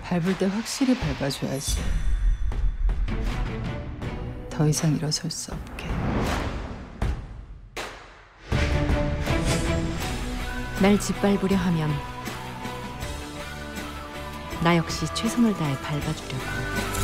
밟을 때 확실히 밟아줘야지. 더 이상 일어설 수 없게. 날 짓밟으려 하면 나 역시 최선을 다해 밟아주려고.